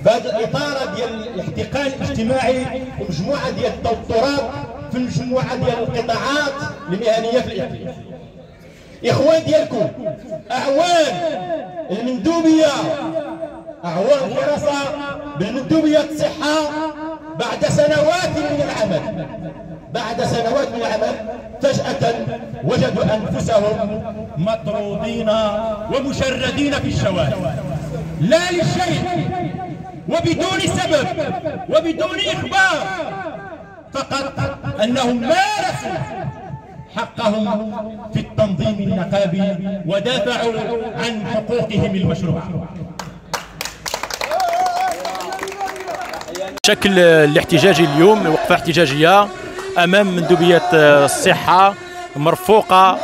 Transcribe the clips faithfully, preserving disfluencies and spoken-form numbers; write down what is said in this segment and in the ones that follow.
بهذه الاطار ديال الاحتقان الاجتماعي ومجموعه ديال التوترات في مجموعه ديال القطاعات المهنيه في الاقليم. اخوان ديالكم اعوان المندوبيه، اعوان الحراسه بالمندوبيه الصحه بعد سنوات من العمل بعد سنوات من العمل فجأة وجدوا أنفسهم مطرودين ومشردين في الشوارع، لا للشيء وبدون سبب وبدون إخبار، فقط أنهم مارسوا حقهم في التنظيم النقابي ودافعوا عن حقوقهم المشروعة. شكل الاحتجاجي اليوم وقفة احتجاجية أمام مندوبية الصحة مرفوقة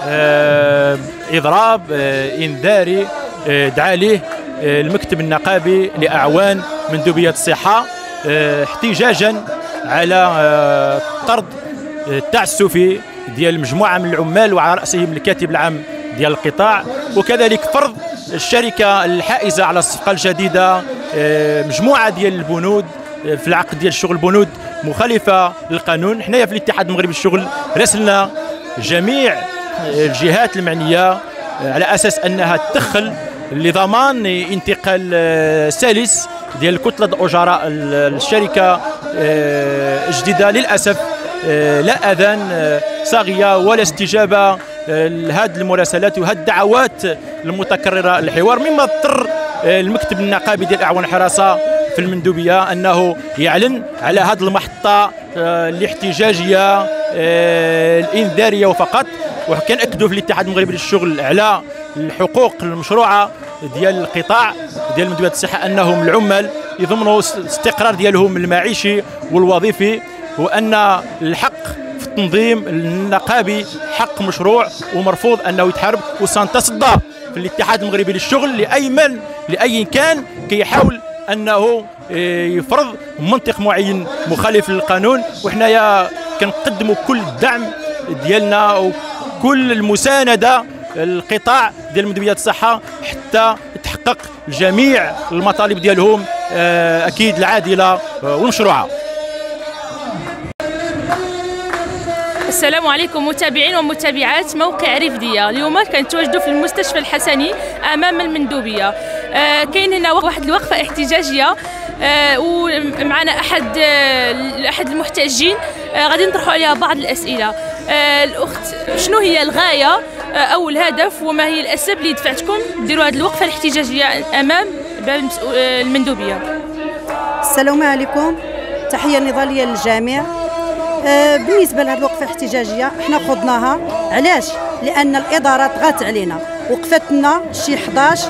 إضراب إنذاري دعا له المكتب النقابي لأعوان مندوبية الصحة احتجاجا على طرد التعسفي ديال مجموعة من العمال وعلى رأسهم الكاتب العام ديال القطاع، وكذلك فرض الشركة الحائزة على الصفقة الجديدة مجموعة ديال البنود في العقد ديال الشغل، بنود مخالفة للقانون. حنايا في الاتحاد المغربي للشغل راسلنا جميع الجهات المعنية على أساس أنها تدخل لضمان انتقال سلس ديال كتلة الأجراء الشركة الجديدة. للأسف لا أذان صاغية ولا استجابة لهذه المراسلات وهذه الدعوات المتكررة للحوار، مما اضطر المكتب النقابي ديال أعوان الحراسة في المندوبية أنه يعلن على هذه المحطة الاحتجاجية الإنذارية وفقط. وكنأكدوا في الاتحاد المغربي للشغل على الحقوق المشروعة ديال القطاع ديال مندوبية الصحة، أنهم العمال يضمنوا الاستقرار ديالهم المعيشي والوظيفي، وأن الحق في التنظيم النقابي حق مشروع ومرفوض أنه يتحارب. وسنتصدى في الاتحاد المغربي للشغل لأي من لأي كان كيحاول أنه يفرض منطق معين مخالف للقانون. وحنايا كنقدموا كل الدعم ديالنا وكل المساندة القطاع ديال مندوبية الصحة حتى تحقق جميع المطالب ديالهم أكيد العادلة والمشروعة. السلام عليكم متابعين ومتابعات موقع رفدية. اليوم كنتواجدوا في المستشفى الحسني امام المندوبيه. آه كاين هنا واحد الوقفه احتجاجيه آه ومعنا احد آه احد المحتجين آه غادي نطرحوا عليها بعض الاسئله. آه الاخت، شنو هي الغايه آه او الهدف وما هي الاسباب اللي دفعتكم ديروا هذه الوقفه الاحتجاجيه امام باب المندوبيه؟ السلام عليكم، تحيه نضاليه للجميع. آه بالنسبه لهذه الوقفه الاحتجاجيه احنا خضناها، علاش؟ لان الاداره طغات علينا، وقفتنا شي حداش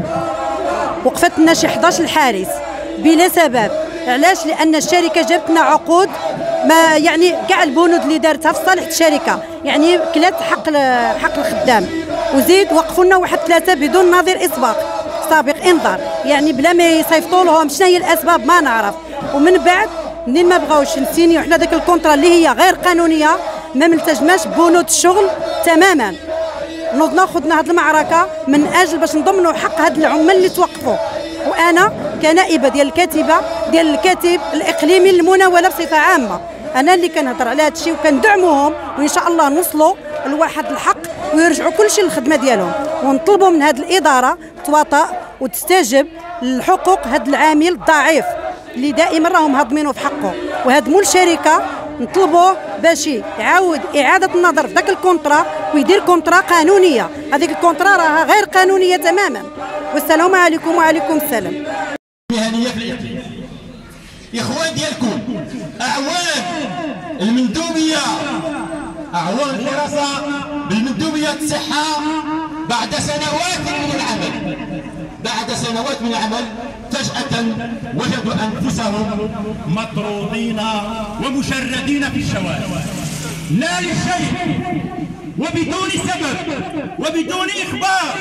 وقفتنا شي حداش الحارس بلا سبب. علاش؟ لان الشركه جابت لنا عقود ما يعني كاع البنود اللي دارتها في صالح الشركه، يعني كلات حق حق الخدام، وزيد وقفوا لنا واحد ثلاثه بدون نظير اسباق سابق انذار، يعني بلا ما يصيفطوا لهم شنو هي الاسباب ما نعرف. ومن بعد منين ما بغاوش نسينيو حنا داك الكونترا اللي هي غير قانونيه ما ملتزماش بنود الشغل تماما. نوضنا خدنا هذه المعركه من اجل باش نضمنوا حق هاد العمال اللي توقفوا. وانا كنائبه ديال الكاتبه ديال الكاتب الاقليمي للمناوله بصفه عامه، انا اللي كنهضر على هذا الشيء وكندعموهم، وان شاء الله نوصلوا لواحد الحق ويرجعوا كل شيء للخدمه ديالهم. ونطلبوا من هذه الاداره تواطأ وتستجب لحقوق هذا العامل الضعيف اللي دائما راهم هاضمينه في حقه، وهدموا الشركه. نطلبوه باش يعاود اعاده النظر في ذاك الكونترا ويدير كونترا قانونيه. هذيك الكونترا راها غير قانونيه تماما. والسلام عليكم. وعليكم السلام. مهنيه في الاقليم، اخوان ديالكم اعوان المندوبيه، اعوان الحراسه بالمندوبيه الصحه بعد سنوات من العمل بعد سنوات من العمل فجأة وجدوا أنفسهم مطرودين ومشردين في الشوارع، لا للشيء وبدون سبب وبدون إخبار،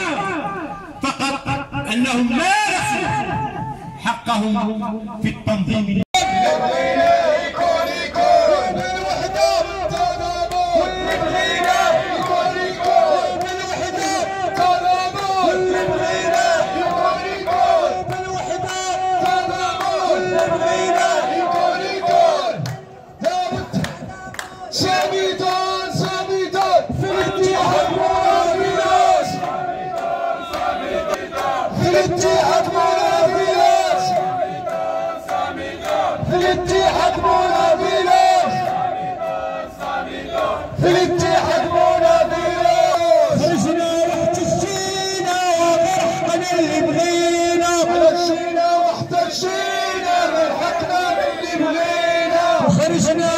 فقط أنهم مارسوا حقهم في التنظيم. بالاتحاد مناضلين خرجنا واحتجينا وغرقنا اللي بغينا خرجنا واحتجينا غرقنا اللي بغينا خرجنا